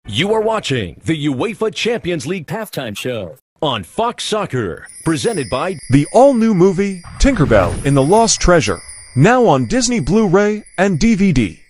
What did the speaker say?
You are watching the UEFA Champions League halftime show on Fox Soccer, presented by The all-new movie, Tinkerbell in the Lost Treasure, now on Disney Blu-ray and DVD.